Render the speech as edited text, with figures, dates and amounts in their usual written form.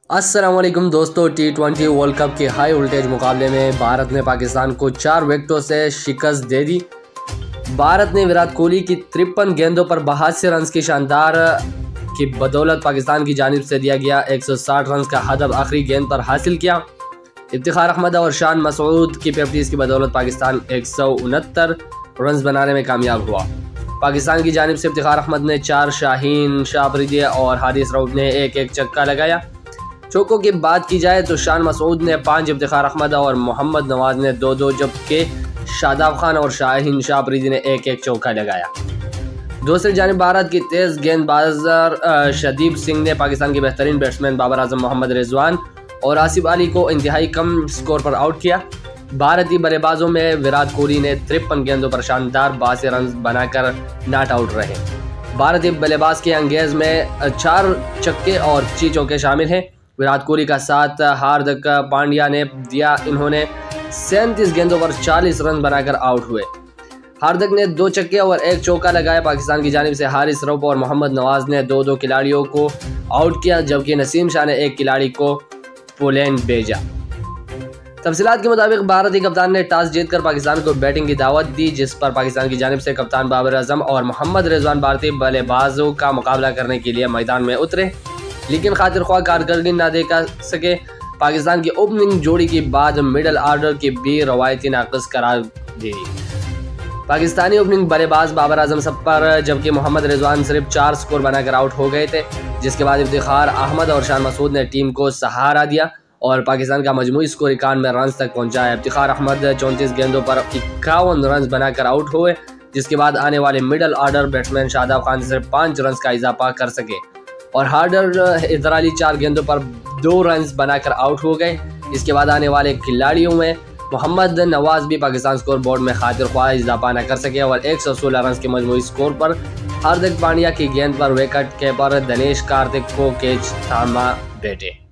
अस्सलामुअलैकुम दोस्तों, T20 world cup के हाई वोल्टेज मुकाबले में भारत ने पाकिस्तान को 4 विकेटों से शिकस्त दे दी। भारत ने विराट कोहली की 53 गेंदों पर 82 रन की शानदार की बदौलत पाकिस्तान की जानिब से दिया गया 160 रन का हदफ आखिरी गेंद पर हासिल किया। इफ्तिखार अहमद और शान मसूद की 50 की बदौलत पाकिस्तान 169 रन बनाने में कामयाब हुआ। पाकिस्तान की जानिब से इफ्तिखार अहमद ने 4, शाहीन शाह अफरीदी और हारिस रऊफ ने एक छक्का लगाया। चौकों की बात की जाए तो शान मसूद ने 5, इफ्तिखार अहमद और मोहम्मद नवाज ने 2, जबकि शादाब खान और शाहीन शाह अफरीदी ने एक चौका लगाया। दूसरी जानिब भारत की तेज गेंदबाज शदीब सिंह ने पाकिस्तान के बेहतरीन बैट्समैन बाबर आजम, मोहम्मद रिजवान और आसिफ अली को इंतहाई कम स्कोर पर आउट किया। भारतीय बल्लेबाजों में विराट कोहली ने 53 गेंदों पर शानदार 82 रन बनाकर नॉट आउट रहे। भारतीय बल्लेबाज के अंगेज में 4 छक्के और 6 चौके शामिल हैं। विराट कोहली का साथ हार्दिक पांड्या ने दिया। इन्होंने 37 गेंदों पर 40 रन बनाकर आउट हुए। हार्दिक ने 2 छक्के और 1 चौका लगाया। पाकिस्तान की जानिब से हारिस रऊफ और मोहम्मद नवाज ने 2 खिलाड़ियों को आउट किया, जबकि नसीम शाह ने 1 खिलाड़ी को पोलैंड भेजा। तफसीलात के मुताबिक भारतीय कप्तान ने टॉस जीतकर पाकिस्तान को बैटिंग की दावत दी, जिस पर पाकिस्तान की जानिब से कप्तान बाबर आजम और मोहम्मद रिजवान भारतीय बल्लेबाजों का मुकाबला करने के लिए मैदान में उतरे, लेकिन खातिर ख्वाह कारकर्दगी ना दिखा सके। पाकिस्तान की ओपनिंग जोड़ी के बाद मिडल ऑर्डर की भी रवायती नाक़िस करार दी। पाकिस्तानी ओपनिंग बल्लेबाज बाबर आजम सब पर, जबकि मोहम्मद रिजवान सिर्फ 4 स्कोर बनाकर आउट हो गए थे, जिसके बाद इफ्तिखार अहमद और शान मसूद ने टीम को सहारा दिया और पाकिस्तान का मजमूई स्कोर 91 रन तक पहुंचाया। इफ्तिखार अहमद 34 गेंदों पर 51 रन बनाकर आउट हुए, जिसके बाद आने वाले middle order batsman Shadab Khan सिर्फ 5 रन का इजाफा कर सके और हार्डर हैदर अली 4 गेंदों पर 2 रन बनाकर आउट हो गए। इसके बाद आने वाले खिलाड़ियों में मोहम्मद नवाज भी पाकिस्तान स्कोर बोर्ड में खातिर ख्वाह इजाफा न कर सके और 116 रन के मजमूई स्कोर पर हार्दिक पांड्या की गेंद पर विकेट कीपर दिनेश कार्तिक को कैच थामा बैठे।